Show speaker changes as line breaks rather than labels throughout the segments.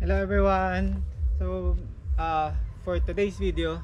Hello everyone! So, for today's video,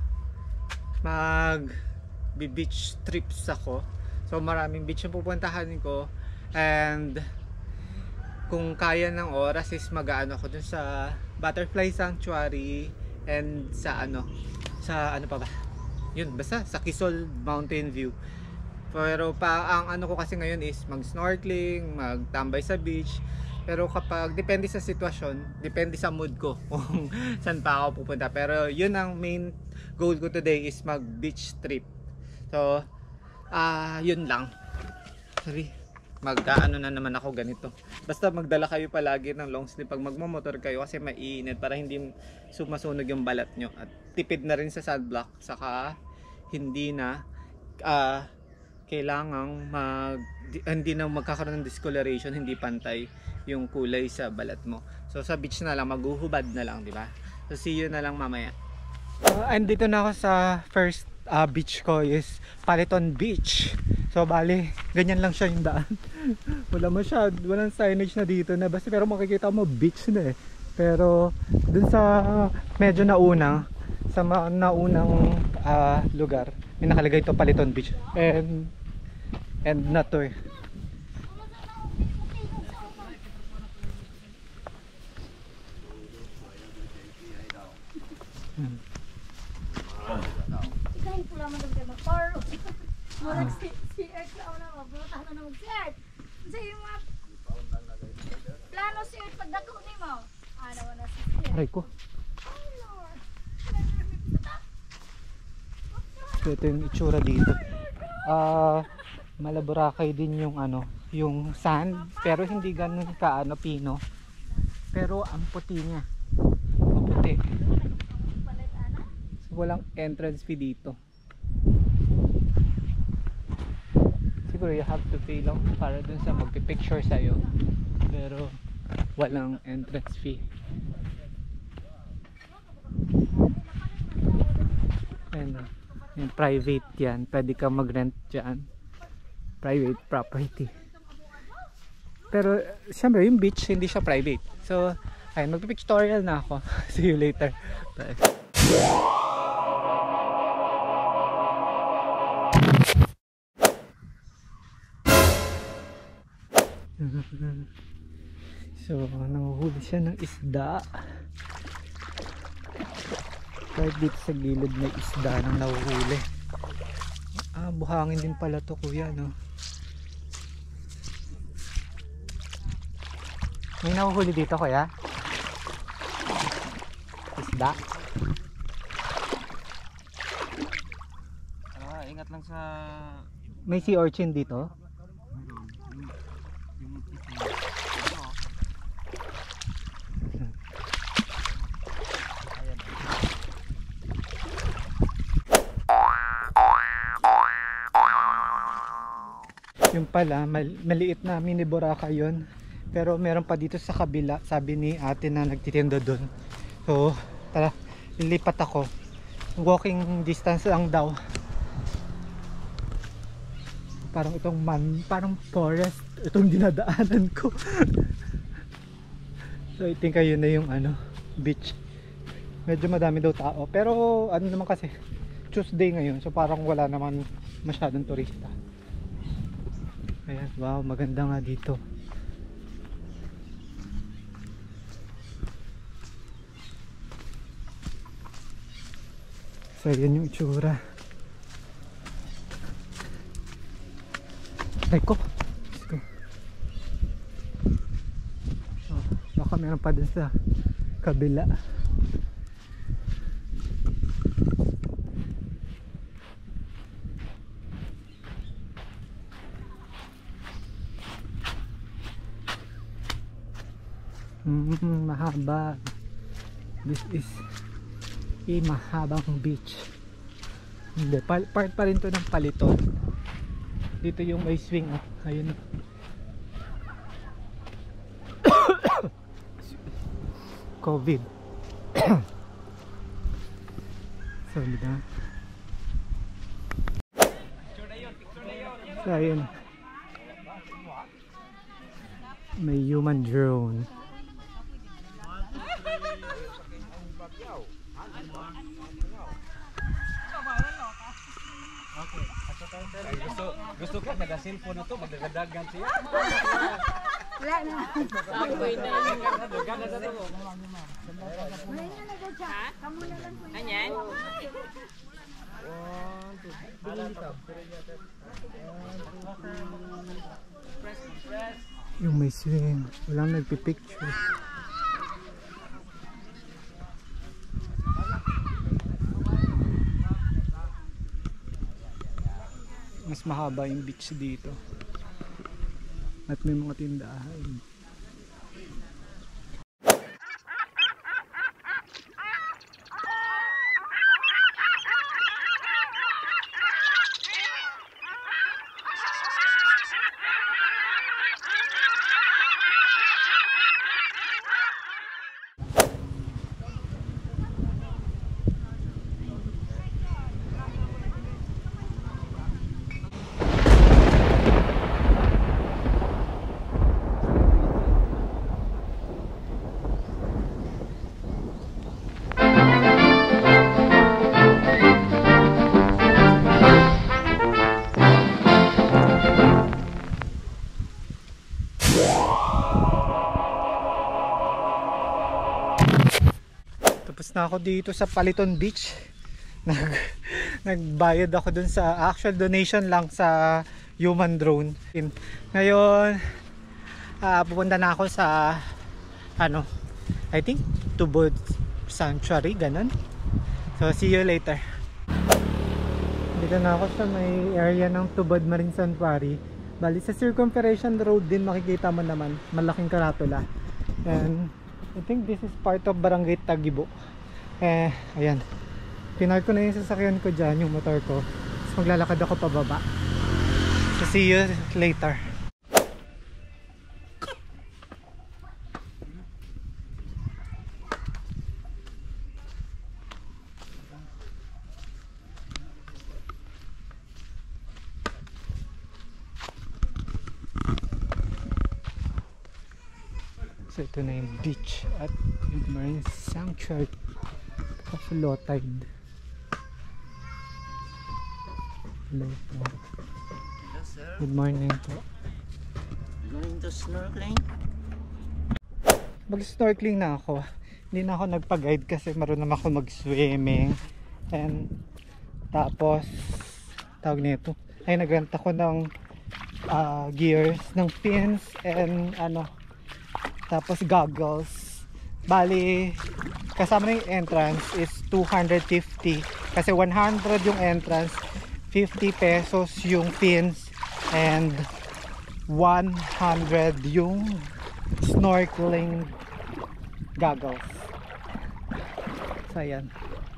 beach trips ako. So, maraming beach yung pupuntahan ko. And, kung kaya ng oras is mag-ano ako dun sa Butterfly Sanctuary and sa ano pa ba? Yun, basta sa Quezon Mountain View. Pero ang ano ko kasi ngayon is mag-snorkeling, magtambay sa beach. Pero kapag depende sa sitwasyon, depende sa mood ko kung saan pa ako pupunta. Pero yun ang main goal ko today is mag beach trip. So, yun lang. Sorry. Mag-ano na naman ako ganito. Basta magdala kayo palagi ng long sleeve pag magmamotor kayo kasi mainit para hindi sumasunog yung balat nyo. At tipid na rin sa sunblock. Saka hindi na kailangang hindi na magkakaroon ng discoloration, hindi pantay yung kulay sa balat mo. So sa beach na lang, maghuhubad na lang, di ba? So see you na lang mamaya. Andito na ako sa first beach ko is Paliton Beach. So bali, ganyan lang siya yung daan. Walang signage na dito na basta, pero makikita mo beach na eh. Pero dun sa medyo naunang lugar, may nakalagay ito Paliton Beach. And na to eh. Aray ko. So ito yung itsura dito. Malaburakay din yung yung sand, pero hindi ganun pino. Pero ang puti niya. Maputi. So, walang entrance fee dito. Siguro you have to pay lang para dun sa magpipicture sa'yo. Pero walang entrance fee. Ayun, yung private yan. Pwede ka mag-rent dyan. Private property. Pero syempre yung beach hindi siya private. So ayun, magpipictorial na ako. See you later. Bye. So nanguhuli siya ng isda. Kahit dito sa gilid may isda nang nahuhuli. Buhangin din pala to kuya, no? May nahuhuli dito kuya? Isda?
Ingat lang sa...
May sea urchin dito? Yung pala, maliit na mini Boracay yun. Pero meron pa dito sa kabila, sabi ni ate na nagtitinda doon. So, tara, lilipat ako. Walking distance lang daw. Parang parang forest itong dinadaanan ko. So, I think ayun na yung beach. Medyo madami daw tao. Pero ano naman kasi, Tuesday ngayon. So, parang wala naman masyadong turista. Ayan, wow, maganda nga dito. So, yan yung itsura. Ay ko. Let's go. Baka meron pa din sa kabila. Mahaba. This is mahabang beach. Hindi, part pa rin to ng Paliton. Dito yung may swing. Ayun. COVID. Sorry na. So ayun. May human drone.
Ay, gusto ka nag-cellphone na to, magdagdagan siya.
Wala na.
Dagdagan na to.
Wala na nagdadya. Kamu na lang po.
Anyan?
Yung may swing, walang nagpipicture. Mas mahaba yung beach dito. At may mga tindahan. Tapos na ako dito sa Paliton Beach. Nagbayad ako dun sa actual donation lang sa Human Drone. Ngayon, pupunta na ako sa I think Tubod Sanctuary, ganun. So see you later. Dito na ako sa may area ng Tubod Marine Sanctuary. Bali sa Circumferential Road din makikita mo naman, malaking karatula. And I think this is part of Barangay Tagibo. Ayan. Pinark ko na yung sasakyan ko dyan, yung motor ko. Tapos maglalakad ako pababa. So see you later. So ito na yung beach at Marine Sanctuary of low tide. Hello po.
Hello, sir.
Good morning po.
Going to snorkeling?
Mag-snorkeling na ako. Hindi na ako nagpa-guide kasi marunong ako mag-swimming. And tapos tawag nito ay nagrent ako ng gears, ng fins and tapos goggles. Bali kasama na yung entrance is 250 kasi 100 yung entrance, 50 pesos yung fins and 100 yung snorkeling goggles. So ayan.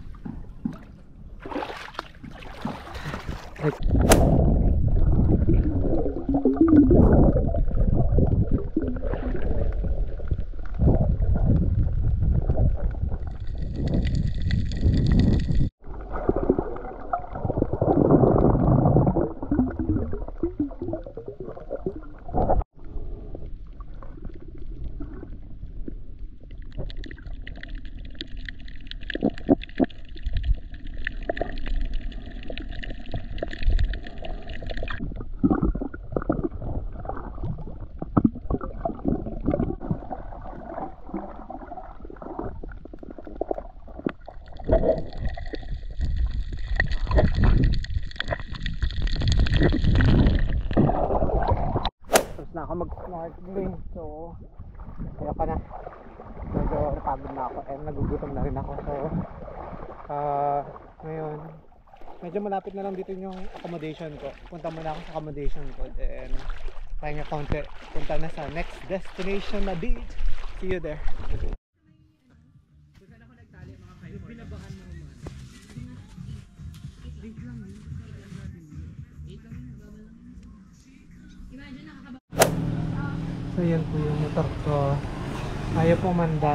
Tapos na ako mag-snorkeling, so kaya pa na medyo napagod na ako and nagugutom na rin ako. So ngayon medyo malapit na lang dito yung accommodation ko. Punta muna ako sa accommodation ko, then pahinga konti, punta na sa next destination na beach. See you there. So yan po yung motor ko. Ayaw pumanda.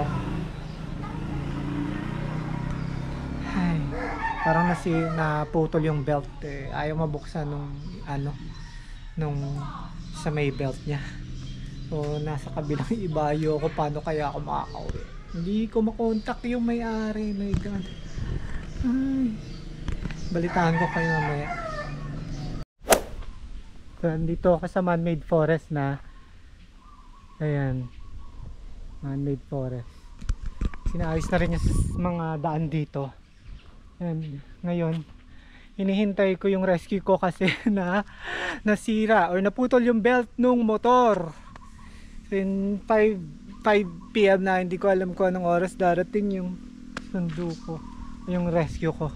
Ay, parang naputol yung belt eh. Ayaw mabuksan nung sa may belt niya. So nasa kabilang ibayo ko, paano kaya ako makakauwi. Hindi ko makontak yung may-ari. My God. Ay. Balitaan ko kayo mamaya. So, andito ako sa man-made forest na. Ayan. Man-made forest. Sinaayos na rin yung mga daan dito. And ngayon, hinihintay ko yung rescue ko kasi nasira or naputol yung belt nung motor. So, in 5 PM na, hindi ko alam kung anong oras darating yung sundo ko, yung rescue ko.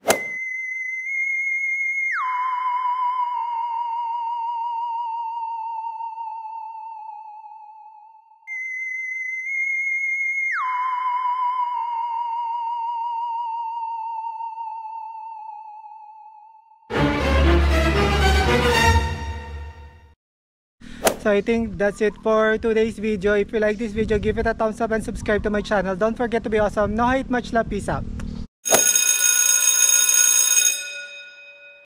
So I think that's it for today's video. If you like this video, give it a thumbs up and subscribe to my channel. Don't forget to be awesome. No hate, much love. Peace out.